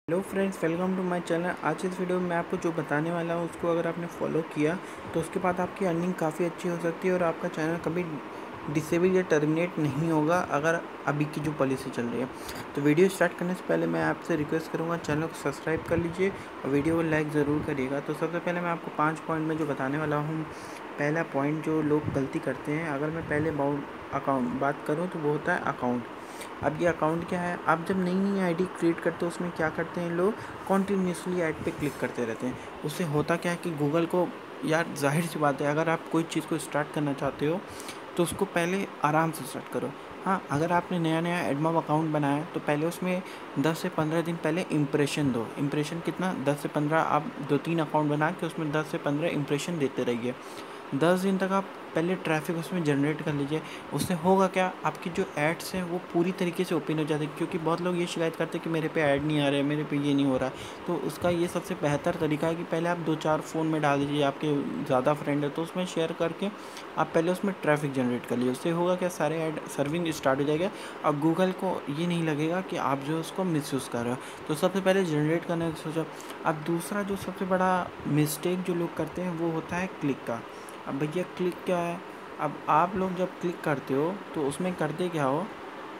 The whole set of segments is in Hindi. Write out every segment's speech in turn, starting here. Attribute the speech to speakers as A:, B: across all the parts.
A: Hello friends, welcome to my channel. आज इस वीडियो में मैं आपको जो बताने वाला हूँ उसको अगर आपने फॉलो किया तो उसके बाद आपकी अर्निंग काफ़ी अच्छी हो सकती है और आपका चैनल कभी डिसेबल या टर्मिनेट नहीं होगा अगर अभी की जो पॉलिसी चल रही है। तो वीडियो स्टार्ट करने से पहले मैं आपसे रिक्वेस्ट करूँगा, चैनल को सब्सक्राइब कर लीजिए और वीडियो को लाइक ज़रूर करिएगा। तो सबसे पहले मैं आपको 5 पॉइंट में जो बताने वाला हूँ। पहला पॉइंट जो लोग गलती करते हैं, अगर मैं पहले अकाउंट बात करूँ तो वो होता है अकाउंट। अब ये अकाउंट क्या है, आप जब नई नई आईडी क्रिएट करते हो उसमें क्या करते हैं लोग, कॉन्टीन्यूसली ऐड पे क्लिक करते रहते हैं। उससे होता क्या है कि गूगल को, यार जाहिर सी बात है, अगर आप कोई चीज़ को स्टार्ट करना चाहते हो तो उसको पहले आराम से स्टार्ट करो। हाँ, अगर आपने नया नया एडमॉब अकाउंट बनाया है तो पहले उसमें 10 से 15 दिन पहले इम्प्रेशन दो। इम्प्रेशन कितना, 10 से 15, आप 2-3 अकाउंट बना के उसमें 10 से 15 इम्प्रेशन देते रहिए। 10 दिन तक आप पहले ट्रैफिक उसमें जनरेट कर लीजिए। उससे होगा क्या, आपकी जो एड्स हैं वो पूरी तरीके से ओपन हो जाती है, क्योंकि बहुत लोग ये शिकायत करते हैं कि मेरे पे ऐड नहीं आ रहे, मेरे पे ये नहीं हो रहा है। तो उसका ये सबसे बेहतर तरीका है कि पहले आप 2-4 फ़ोन में डाल दीजिए, आपके ज़्यादा फ्रेंड है तो उसमें शेयर करके आप पहले उसमें ट्रैफिक जनरेट कर लीजिए। उससे होगा क्या, सारे ऐड सर्विंग स्टार्ट हो जाएगा और गूगल को ये नहीं लगेगा कि आप जो है उसको मिसयूज़ कर रहे हो। तो सबसे पहले जनरेट करने का सोचो। अब दूसरा जो सबसे बड़ा मिस्टेक जो लोग करते हैं वो होता है क्लिक का। अब भैया क्लिक क्या है, अब आप लोग जब क्लिक करते हो तो उसमें करते क्या हो,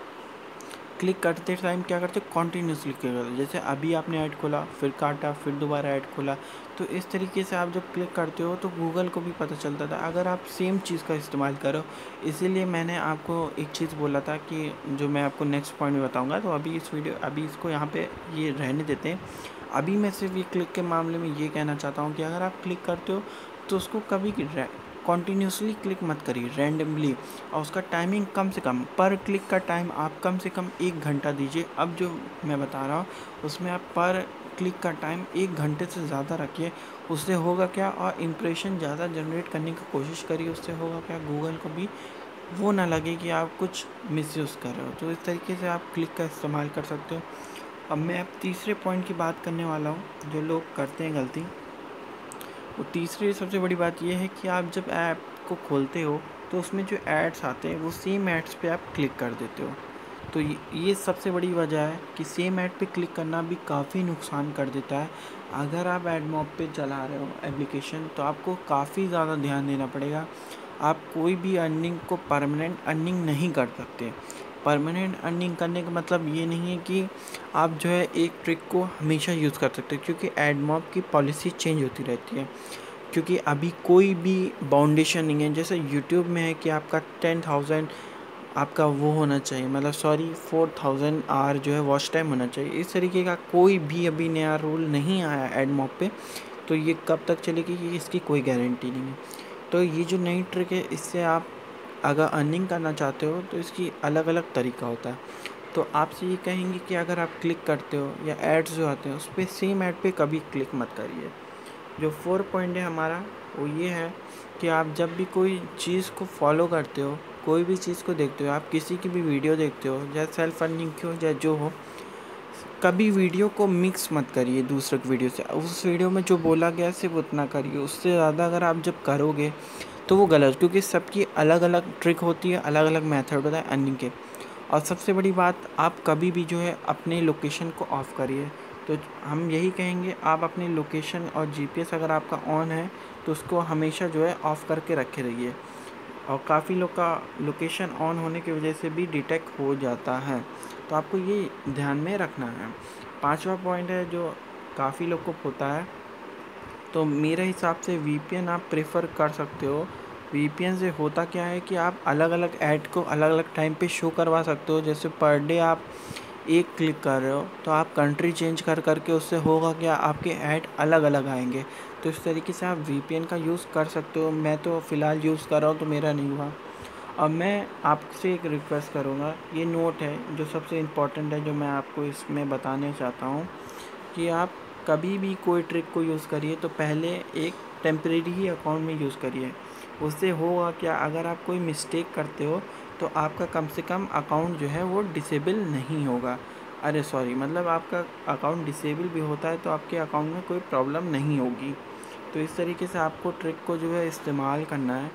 A: क्लिक करते टाइम क्या करते हो, कॉन्टीन्यूसली क्लिक करते हो। जैसे अभी आपने ऐड खोला, फिर काटा, फिर दोबारा ऐड खोला, तो इस तरीके से आप जब क्लिक करते हो तो गूगल को भी पता चलता था अगर आप सेम चीज़ का इस्तेमाल करो। इसीलिए मैंने आपको एक चीज़ बोला था कि जो मैं आपको नेक्स्ट पॉइंट में बताऊँगा। तो अभी इसको यहाँ पे ये रहने देते हैं। अभी मैं सिर्फ ये क्लिक के मामले में ये कहना चाहता हूँ कि अगर आप क्लिक करते हो तो उसको कभी कॉन्टीन्यूसली क्लिक मत करिए, रैंडमली। और उसका टाइमिंग कम से कम, पर क्लिक का टाइम आप कम से कम 1 घंटा दीजिए। अब जो मैं बता रहा हूँ उसमें आप पर क्लिक का टाइम 1 घंटे से ज़्यादा रखिए। उससे होगा क्या, और इम्प्रेशन ज़्यादा जनरेट करने की कोशिश करिए। उससे होगा क्या, गूगल को भी वो ना लगे कि आप कुछ मिसयूज़ कर रहे हो। तो इस तरीके से आप क्लिक का इस्तेमाल कर सकते हो। अब मैं अब तीसरे पॉइंट की बात करने वाला हूँ जो लोग करते हैं गलती। वो तीसरी सबसे बड़ी बात ये है कि आप जब ऐप को खोलते हो तो उसमें जो एड्स आते हैं वो सेम एड्स पे आप क्लिक कर देते हो। तो ये सबसे बड़ी वजह है कि सेम ऐड पे क्लिक करना भी काफ़ी नुकसान कर देता है। अगर आप एडमॉब पे चला रहे हो एप्लीकेशन तो आपको काफ़ी ज़्यादा ध्यान देना पड़ेगा। आप कोई भी अर्निंग को परमानेंट अर्निंग नहीं कर सकते। परमानेंट अर्निंग करने का मतलब ये नहीं है कि आप जो है एक ट्रिक को हमेशा यूज़ कर सकते हो, क्योंकि एडमॉब की पॉलिसी चेंज होती रहती है। क्योंकि अभी कोई भी बाउंडेशन नहीं है। जैसे यूट्यूब में है कि आपका 10,000 आपका वो होना चाहिए, मतलब 4,000 आवर जो है वॉच टाइम होना चाहिए। इस तरीके का कोई भी अभी नया रूल नहीं आया एडमॉब पे। तो ये कब तक चलेगी ये इसकी कोई गारंटी नहीं है। तो ये जो नई ट्रिक है, इससे आप अगर अर्निंग करना चाहते हो तो इसकी अलग अलग तरीका होता है। तो आपसे ये कहेंगे कि अगर आप क्लिक करते हो या एड्स जो आते हैं उस पर सेम ऐड पे कभी क्लिक मत करिए। जो 4 पॉइंट है हमारा वो ये है कि आप जब भी कोई चीज़ को फॉलो करते हो, कोई भी चीज़ को देखते हो, आप किसी की भी वीडियो देखते हो, चाहे सेल्फ अर्निंग की हो चाहे जो हो, कभी वीडियो को मिक्स मत करिए दूसरे की वीडियो से। उस वीडियो में जो बोला गया है सिर्फ उतना करिए, उससे ज़्यादा अगर आप जब करोगे तो वो गलत, क्योंकि सबकी अलग अलग ट्रिक होती है, अलग अलग मेथड होता है अर्निंग के। और सबसे बड़ी बात, आप कभी भी जो है अपने लोकेशन को ऑफ़ करिए। तो हम यही कहेंगे, आप अपनी लोकेशन और जीपीएस अगर आपका ऑन है तो उसको हमेशा जो है ऑफ़ करके रखे रहिए। और काफ़ी लोग का लोकेशन ऑन होने की वजह से भी डिटेक्ट हो जाता है, तो आपको ये ध्यान में रखना है। पांचवा पॉइंट है जो काफ़ी लोग को होता है, तो मेरे हिसाब से वीपीएन आप प्रेफर कर सकते हो। वीपीएन से होता क्या है कि आप अलग अलग ऐड को अलग अलग टाइम पे शो करवा सकते हो। जैसे पर डे आप एक क्लिक कर रहे हो तो आप कंट्री चेंज कर करके उससे होगा क्या, आपके ऐड अलग अलग आएंगे। तो इस तरीके से आप वीपीएन का यूज़ कर सकते हो। मैं तो फ़िलहाल यूज़ कर रहा हूँ तो मेरा नहीं हुआ। अब मैं आपसे एक रिक्वेस्ट करूँगा, ये नोट है जो सबसे इम्पोर्टेंट है जो मैं आपको इसमें बताने चाहता हूँ, कि आप कभी भी कोई ट्रिक को यूज़ करिए तो पहले एक टेम्परेरी ही अकाउंट में यूज़ करिए। उससे होगा क्या, अगर आप कोई मिस्टेक करते हो तो आपका कम से कम अकाउंट जो है वो डिसेबल नहीं होगा। अरे सॉरी, मतलब आपका अकाउंट डिसेबल भी होता है तो आपके अकाउंट में कोई प्रॉब्लम नहीं होगी। तो इस तरीके से आपको ट्रिक को जो है इस्तेमाल करना है।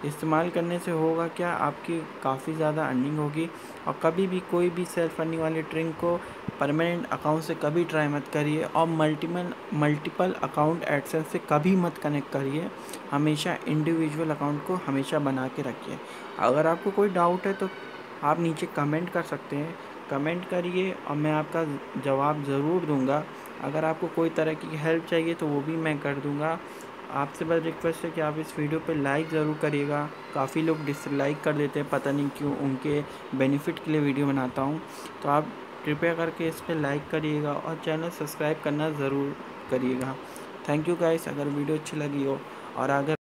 A: इस्तेमाल करने से होगा क्या, आपकी काफ़ी ज़्यादा अर्निंग होगी। और कभी भी कोई भी सेल्फ अर्निंग वाली ट्रिक को परमानेंट अकाउंट से कभी ट्राई मत करिए, और मल्टीपल अकाउंट एडसेंस से कभी मत कनेक्ट करिए। हमेशा इंडिविजुअल अकाउंट को हमेशा बना के रखिए। अगर आपको कोई डाउट है तो आप नीचे कमेंट कर सकते हैं, कमेंट करिए और मैं आपका जवाब ज़रूर दूंगा। अगर आपको कोई तरह की हेल्प चाहिए तो वो भी मैं कर दूंगा। आपसे बस रिक्वेस्ट है कि आप इस वीडियो पे लाइक ज़रूर करिएगा। काफ़ी लोग डिसलाइक कर देते हैं, पता नहीं क्यों, उनके बेनिफिट के लिए वीडियो बनाता हूँ। तो आप कृपया करके इस पर लाइक करिएगा और चैनल सब्सक्राइब करना ज़रूर करिएगा। थैंक यू गाइस, अगर वीडियो अच्छी लगी हो और अगर